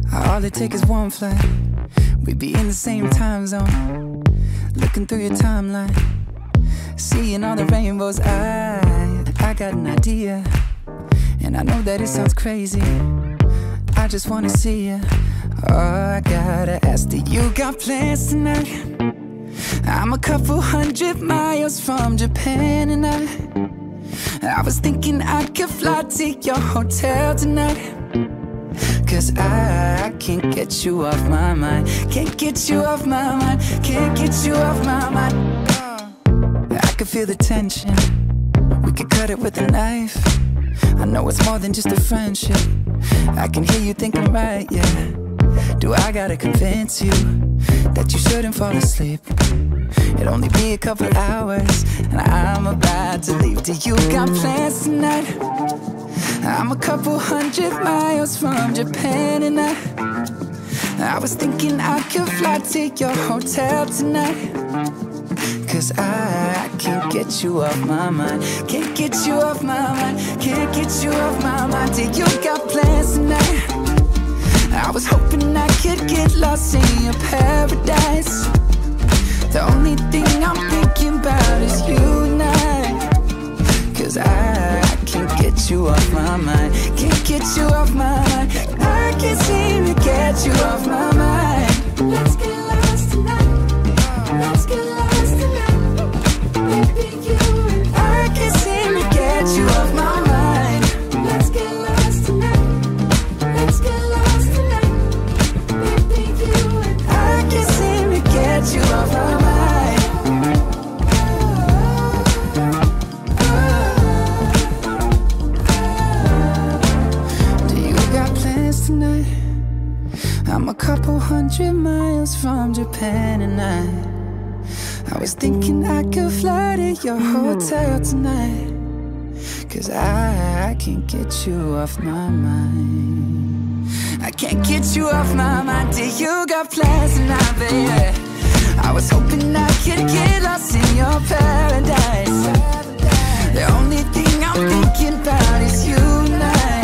All it takes is one flight, we'd be in the same time zone. Looking through your timeline, seeing all the rainbows. I got an idea, and I know that it sounds crazy. I just wanna see you. Oh, I gotta ask, do you got plans tonight? I'm a couple 100 miles from Japan, and I was thinking I could fly to your hotel tonight. Cause I can't get you off my mind. Can't get you off my mind. Can't get you off my mind. I can feel the tension, we could cut it with a knife. I know it's more than just a friendship. I can hear you thinking, right, yeah. Do I gotta convince you that you shouldn't fall asleep? It'll only be a couple hours, and I'm about to leave. Do you got plans tonight? I'm a couple 100 miles from Japan, and I was thinking I could fly to your hotel tonight. Cause I can't get you off my mind. Can't get you off my mind. Can't get you off my mind. Do you got plans tonight? I was hoping I could get lost in your paradise. The only thing I'm thinking about is you and I. Cause I can't get you off my mind. Can't get you off my mind. I can't seem to get you off my mind. Let's get lost tonight. Let's get lost tonight. Baby, you and I can't seem to get you off my mind. Let's get lost tonight. Let's get lost tonight. Baby, you and I can't seem to get you off my mind. Tonight, I'm a couple 100 miles from Japan, and I was thinking I could fly to your hotel tonight. Cause I can't get you off my mind. I can't get you off my mind. Do you got plans tonight, baby? I was hoping I could get lost in your paradise. The only thing I'm thinking about is you and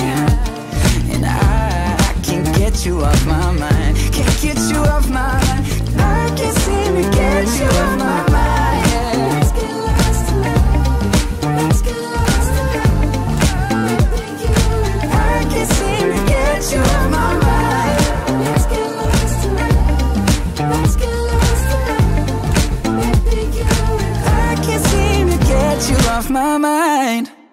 I can't get you off my mind. Can't get you off my mind. I can't seem to get you off my mind. Let's get lost tonight. Let's get lost tonight. I can't seem to get you off my mind. Let's get lost tonight. Let's get lost tonight. I can't seem to get you off my mind.